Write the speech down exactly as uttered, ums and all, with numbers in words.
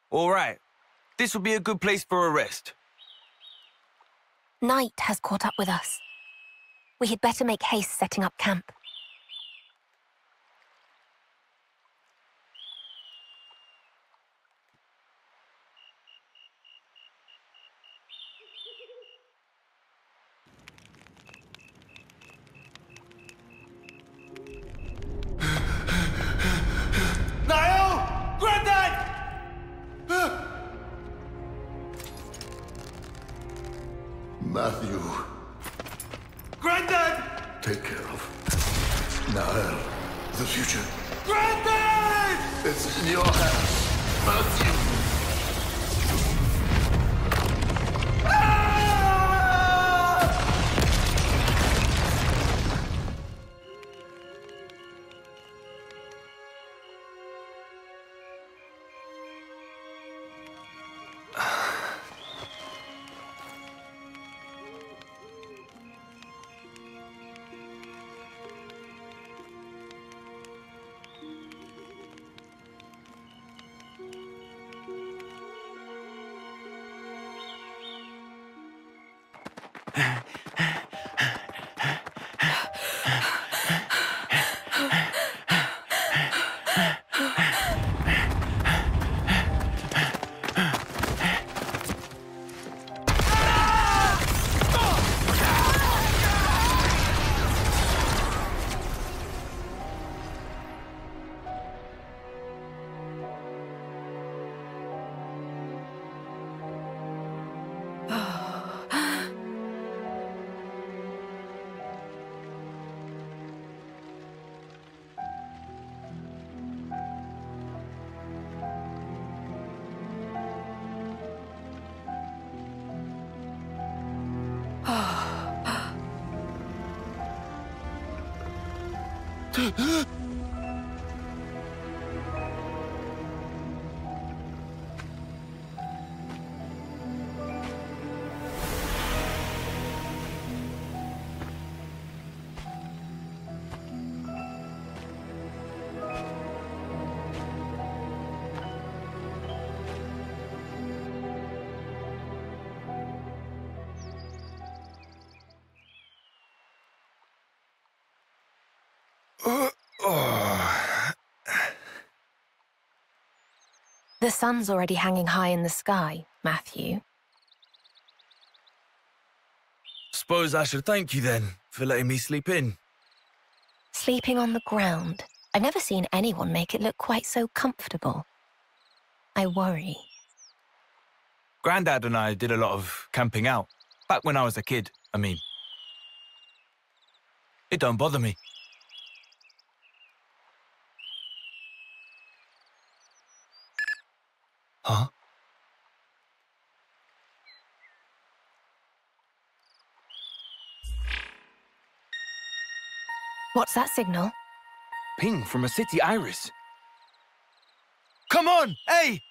All right. This will be a good place for a rest. Night has caught up with us. We had better make haste setting up camp. Matthew. Granddad! Take care of Niall, the future. Granddad! It's in your hands, Matthew. The sun's already hanging high in the sky, Matthew. Suppose I should thank you then for letting me sleep in. Sleeping on the ground. I've never seen anyone make it look quite so comfortable. I worry. Grandad and I did a lot of camping out. Back when I was a kid, I mean. It don't bother me. Huh? What's that signal? Ping from a city iris. Come on! Hey!